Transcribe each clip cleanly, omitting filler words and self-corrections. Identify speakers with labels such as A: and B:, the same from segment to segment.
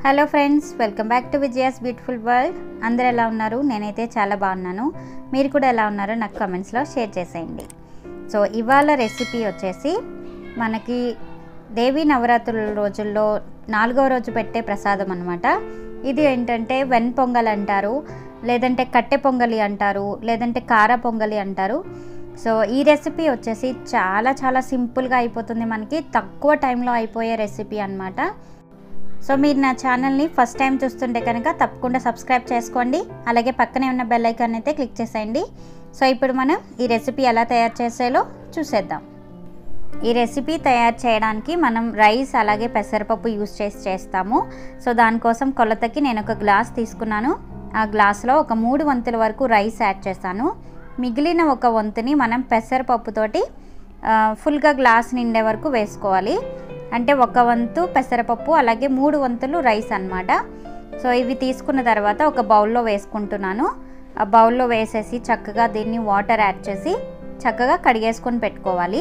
A: Hello friends, welcome back to Vijaya's beautiful world. అందరూ ఎలా ఉన్నారు? నేనైతే చాలా బాగున్నాను. మీరు కూడా ఎలా ఉన్నారో నాకు కామెంట్స్లో షేర్ చేసేయండి. సో ఇవాళ రెసిపీ వచ్చేసి మనకి దేవీ నవరాత్రుల రోజుల్లో 4వ రోజు పెట్టే ప్రసాదం అన్నమాట. ఇది ఏంటంటే వెన్ పొంగల్ అంటారు, లేదంటే కట్టె పొంగలి అంటారు, లేదంటే ఖారా పొంగలి అంటారు. సో ఈ రెసిపీ వచ్చేసి చాలా సింపుల్గా అయిపోతుంది, మనకి తక్కువ టైంలో అయిపోయే రెసిపీ అన్నమాట. సో మీరు నా ఛానల్ని ఫస్ట్ టైం చూస్తుంటే కనుక తప్పకుండా సబ్స్క్రైబ్ చేసుకోండి, అలాగే పక్కనే ఉన్న బెల్ ఐకాన్ అయితే క్లిక్ చేసేయండి. సో ఇప్పుడు మనం ఈ రెసిపీ ఎలా తయారు చేసేలో చూసేద్దాం. ఈ రెసిపీ తయారు చేయడానికి మనం రైస్ అలాగే పెసరపప్పు యూస్ చేస్తాము. సో దానికోసం కొలతకి నేను ఒక గ్లాస్ తీసుకున్నాను. ఆ గ్లాస్లో ఒక 3 వంతుల వరకు రైస్ యాడ్ చేస్తాను. మిగిలిన ఒక వంతుని మనం పెసరపప్పుతోటి ఫుల్గా గ్లాస్ నిండే వరకు వేసుకోవాలి. అంటే ఒక వంతు పెసరపప్పు అలాగే 3 వంతులు రైస్ అన్నమాట. సో ఇవి తీసుకున్న తర్వాత ఒక బౌల్లో వేసుకుంటున్నాను. ఆ బౌల్లో వేసేసి చక్కగా దీన్ని వాటర్ యాడ్ చేసి చక్కగా కడిగేసుకొని పెట్టుకోవాలి.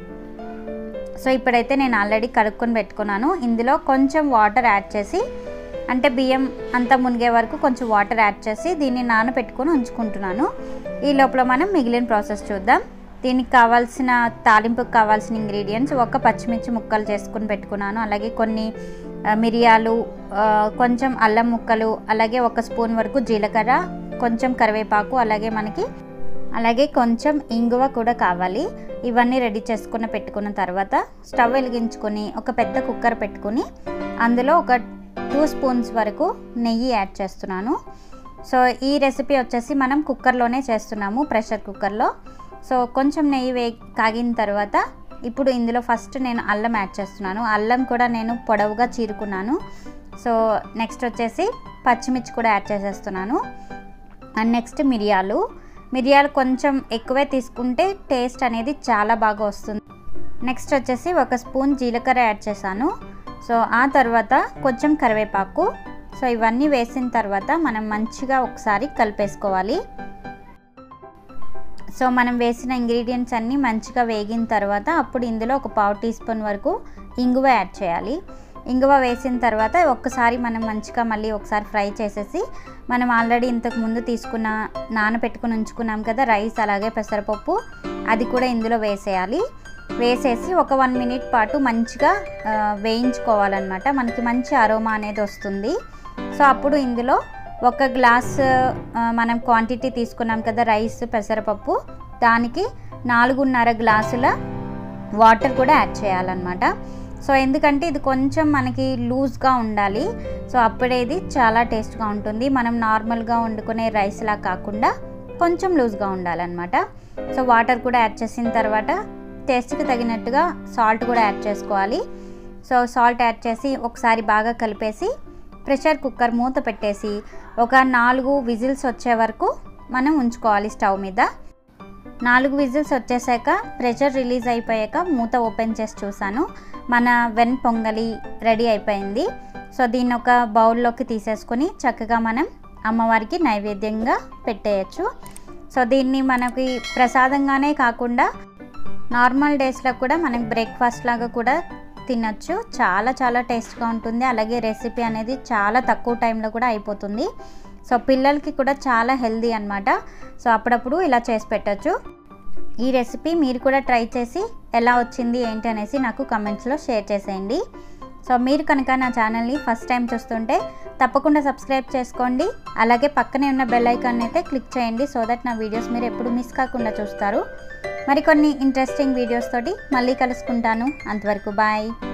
A: సో ఇప్పుడైతే నేను ఆల్రెడీ కడుక్కొని పెట్టుకున్నాను. ఇందులో కొంచెం వాటర్ యాడ్ చేసి, అంటే బియ్యం అంతా మునిగే వరకు కొంచెం వాటర్ యాడ్ చేసి దీన్ని నానబెట్టుకొని ఉంచుకుంటున్నాను. ఈ లోపల మనం మిగిలిన ప్రాసెస్ చూద్దాం. దీనికి కావాల్సిన తాలింపుకి కావాల్సిన ఇంగ్రీడియంట్స్: ఒక పచ్చిమిర్చి ముక్కలు చేసుకుని పెట్టుకున్నాను, అలాగే కొన్ని మిరియాలు, కొంచెం అల్లం ముక్కలు, అలాగే 1 స్పూన్ వరకు జీలకర్ర, కొంచెం కరివేపాకు, అలాగే కొంచెం ఇంగువ కూడా కావాలి. ఇవన్నీ రెడీ చేసుకుని పెట్టుకున్న తర్వాత స్టవ్ వెలిగించుకొని ఒక పెద్ద కుక్కర్ పెట్టుకుని అందులో ఒక 2 స్పూన్స్ వరకు నెయ్యి యాడ్ చేస్తున్నాను. సో ఈ రెసిపీ వచ్చేసి మనం కుక్కర్లోనే చేస్తున్నాము, ప్రెషర్ కుక్కర్లో. సో కొంచెం నెయ్యి కాగిన తర్వాత ఇప్పుడు ఇందులో ఫస్ట్ నేను అల్లం యాడ్ చేస్తున్నాను. అల్లం కూడా నేను పొడవుగా చీరుకున్నాను. సో నెక్స్ట్ వచ్చేసి పచ్చిమిర్చి కూడా యాడ్ చేసేస్తున్నాను. అండ్ నెక్స్ట్ మిరియాలు కొంచెం ఎక్కువే తీసుకుంటే టేస్ట్ అనేది చాలా బాగా వస్తుంది. నెక్స్ట్ వచ్చేసి 1 స్పూన్ జీలకర్ర యాడ్ చేశాను. సో ఆ తర్వాత కొంచెం కరివేపాకు. సో ఇవన్నీ వేసిన తర్వాత మనం మంచిగా ఒకసారి కలిపేసుకోవాలి. సో మనం వేసిన ఇంగ్రీడియంట్స్ అన్నీ మంచిగా వేగిన తర్వాత అప్పుడు ఇందులో ఒక 1/2 టీ స్పూన్ వరకు ఇంగువ యాడ్ చేయాలి. ఇంగువ వేసిన తర్వాత ఒక్కసారి మనం మంచిగా మళ్ళీ ఒకసారి ఫ్రై చేసేసి మనం ఆల్రెడీ ఇంతకు ముందు తీసుకున్న నానబెట్టుకుని ఉంచుకున్నాం కదా రైస్ అలాగే పెసరపప్పు, అది కూడా ఇందులో వేసేయాలి. వేసేసి ఒక 1 మినిట్ పాటు మంచిగా వేయించుకోవాలన్నమాట. మనకి మంచి అరోమా అనేది వస్తుంది. సో అప్పుడు ఇందులో 1 గ్లాస్ మనం క్వాంటిటీ తీసుకున్నాం కదా రైస్ పెసరపప్పు, దానికి 4.5 గ్లాసుల వాటర్ కూడా యాడ్ చేయాలన్నమాట. సో ఎందుకంటే ఇది కొంచెం మనకి లూజ్గా ఉండాలి. సో అప్పుడే ఇది చాలా టేస్ట్గా ఉంటుంది. మనం నార్మల్గా వండుకునే రైస్లా కాకుండా కొంచెం లూజ్గా ఉండాలన్నమాట. సో వాటర్ కూడా యాడ్ చేసిన తర్వాత టేస్ట్కి తగినట్టుగా సాల్ట్ కూడా యాడ్ చేసుకోవాలి. సో సాల్ట్ యాడ్ చేసి ఒకసారి బాగా కలిపేసి ప్రెషర్ కుక్కర్ మూత పెట్టేసి ఒక 4 విజిల్స్ వచ్చే వరకు మనం ఉంచుకోవాలి స్టవ్ మీద. 4 విజిల్స్ వచ్చేసాక ప్రెషర్ రిలీజ్ అయిపోయాక మూత ఓపెన్ చేసి చూసాను, మన వెన్ పొంగలి రెడీ అయిపోయింది. సో దీన్ని ఒక బౌల్లోకి తీసేసుకొని చక్కగా మనం అమ్మవారికి నైవేద్యంగా పెట్టేయచ్చు. సో దీన్ని మనకి ప్రసాదంగానే కాకుండా నార్మల్ డేస్లో కూడా మనకి బ్రేక్ఫాస్ట్ లాగా కూడా తినచ్చు. చాలా టేస్ట్గా ఉంటుంది. అలాగే రెసిపీ అనేది చాలా తక్కువ టైంలో కూడా అయిపోతుంది. సో పిల్లలకి కూడా చాలా హెల్దీ అన్నమాట. సో అప్పుడప్పుడు ఇలా చేసి పెట్టచ్చు. ఈ రెసిపీ మీరు కూడా ట్రై చేసి ఎలా వచ్చింది ఏంటి అనేసి నాకు కమెంట్స్లో షేర్ చేసేయండి. సో మీరు కనుక నా ఛానల్ని ఫస్ట్ టైం చూస్తుంటే తప్పకుండా సబ్స్క్రైబ్ చేసుకోండి, అలాగే పక్కనే ఉన్న బెల్ ఐకాన్ అయితే క్లిక్ చేయండి. సో దట్ నా వీడియోస్ మీరు ఎప్పుడు మిస్ కాకుండా చూస్తారు. మరికొన్ని ఇంట్రెస్టింగ్ వీడియోస్ తోటి మళ్ళీ కలుసుకుంటాను. అంతవరకు బాయ్.